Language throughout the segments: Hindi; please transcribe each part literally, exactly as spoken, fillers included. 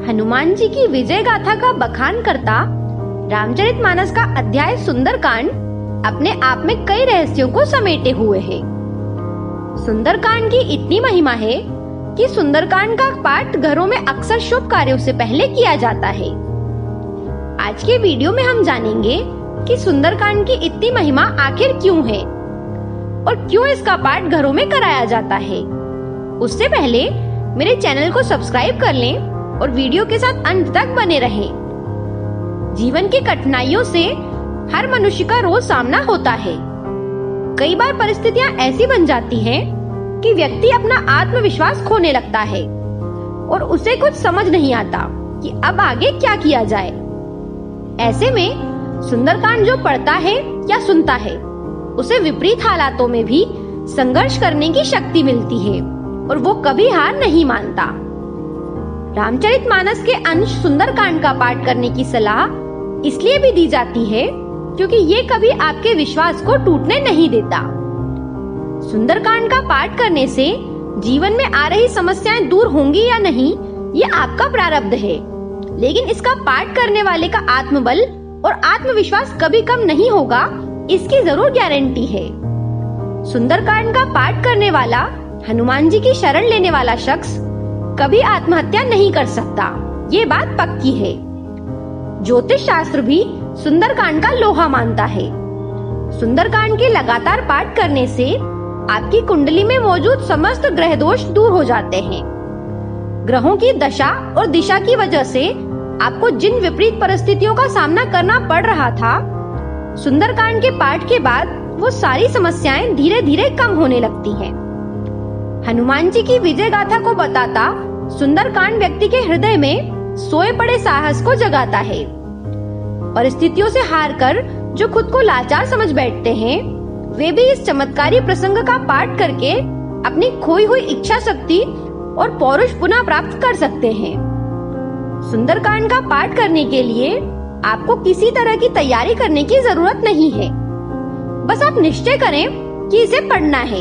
हनुमान जी की विजय गाथा का बखान करता रामचरितमानस का अध्याय सुंदरकांड अपने आप में कई रहस्यों को समेटे हुए है। सुंदरकांड की इतनी महिमा है कि सुंदरकांड का पाठ घरों में अक्सर शुभ कार्यों से पहले किया जाता है। आज के वीडियो में हम जानेंगे कि सुंदरकांड की इतनी महिमा आखिर क्यों है और क्यों इसका पाठ घरों में कराया जाता है। उससे पहले मेरे चैनल को सब्सक्राइब कर लें और वीडियो के साथ अंत तक बने रहें। जीवन की कठिनाइयों से हर मनुष्य का रोज सामना होता है। कई बार परिस्थितियां ऐसी बन जाती हैं कि व्यक्ति अपना आत्मविश्वास खोने लगता है और उसे कुछ समझ नहीं आता कि अब आगे क्या किया जाए। ऐसे में सुंदरकांड जो पढ़ता है या सुनता है उसे विपरीत हालातों में भी संघर्ष करने की शक्ति मिलती है और वो कभी हार नहीं मानता। रामचरितमानस के अंश सुंदरकांड का पाठ करने की सलाह इसलिए भी दी जाती है क्योंकि ये कभी आपके विश्वास को टूटने नहीं देता। सुंदरकांड का पाठ करने से जीवन में आ रही समस्याएं दूर होंगी या नहीं ये आपका प्रारब्ध है, लेकिन इसका पाठ करने वाले का आत्मबल और आत्मविश्वास कभी कम नहीं होगा, इसकी जरूर गारंटी है। सुंदरकांड का पाठ करने वाला, हनुमान जी की शरण लेने वाला शख्स कभी आत्महत्या नहीं कर सकता, ये बात पक्की है। ज्योतिष शास्त्र भी सुंदरकांड का लोहा मानता है। सुंदरकांड के लगातार पाठ करने से आपकी कुंडली में मौजूद समस्त ग्रह दोष दूर हो जाते हैं। ग्रहों की दशा और दिशा की वजह से आपको जिन विपरीत परिस्थितियों का सामना करना पड़ रहा था, सुंदरकांड के पाठ के बाद वो सारी समस्याएं धीरे धीरे कम होने लगती हैं। हनुमान जी की विजय गाथा को बताता सुंदरकांड व्यक्ति के हृदय में सोए पड़े साहस को जगाता है। परिस्थितियों से हारकर जो खुद को लाचार समझ बैठते हैं, वे भी इस चमत्कारी प्रसंग का पाठ करके अपनी खोई हुई इच्छा शक्ति और पौरुष पुनः प्राप्त कर सकते हैं। सुंदरकांड का पाठ करने के लिए आपको किसी तरह की तैयारी करने की जरूरत नहीं है। बस आप निश्चय करें कि इसे पढ़ना है।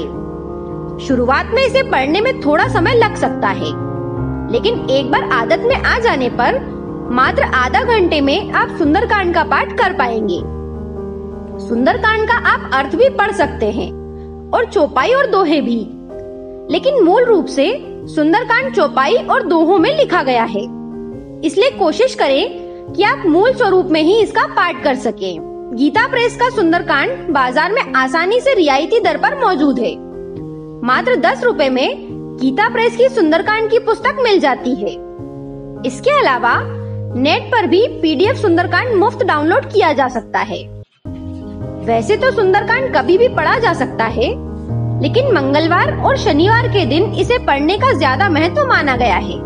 शुरुआत में इसे पढ़ने में थोड़ा समय लग सकता है, लेकिन एक बार आदत में आ जाने पर मात्र आधा घंटे में आप सुंदरकांड का पाठ कर पाएंगे। सुंदरकांड का आप अर्थ भी पढ़ सकते हैं और चौपाई और दोहे भी, लेकिन मूल रूप से सुंदरकांड चौपाई और दोहों में लिखा गया है, इसलिए कोशिश करें कि आप मूल स्वरूप में ही इसका पाठ कर सकें। गीता प्रेस का सुंदरकांड बाजार में आसानी से रियायती दर पर मौजूद है। मात्र दस रुपए में गीता प्रेस की सुंदरकांड की पुस्तक मिल जाती है। इसके अलावा नेट पर भी पीडीएफ सुंदरकांड मुफ्त डाउनलोड किया जा सकता है। वैसे तो सुंदरकांड कभी भी पढ़ा जा सकता है, लेकिन मंगलवार और शनिवार के दिन इसे पढ़ने का ज्यादा महत्व माना गया है।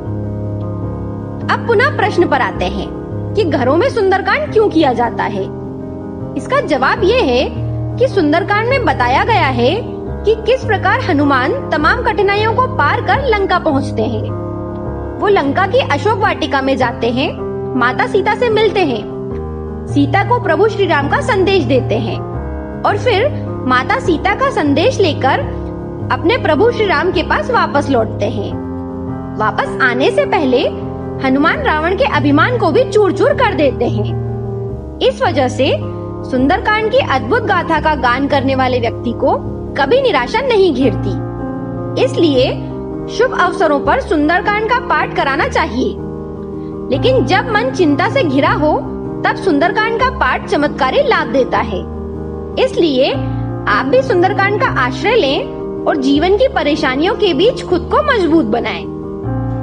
अब पुनः प्रश्न पर आते हैं कि घरों में सुंदरकांड क्यों किया जाता है। इसका जवाब ये है कि सुंदरकांड में बताया गया है कि किस प्रकार हनुमान तमाम कठिनाइयों को पार कर लंका पहुंचते हैं। वो लंका की अशोक वाटिका में जाते हैं, माता सीता से मिलते हैं, सीता को प्रभु श्री राम का संदेश देते हैं और फिर माता सीता का संदेश लेकर अपने प्रभु श्री राम के पास वापस लौटते हैं। वापस आने से पहले हनुमान रावण के अभिमान को भी चूर चूर कर देते हैं। इस वजह से सुंदरकांड की अद्भुत गाथा का गान करने वाले व्यक्ति को कभी निराशा नहीं घेरती। इसलिए शुभ अवसरों पर सुंदरकांड का पाठ कराना चाहिए, लेकिन जब मन चिंता से घिरा हो तब सुंदरकांड का पाठ चमत्कारी लाभ देता है। इसलिए आप भी सुंदरकांड का आश्रय लें और जीवन की परेशानियों के बीच खुद को मजबूत बनाएं।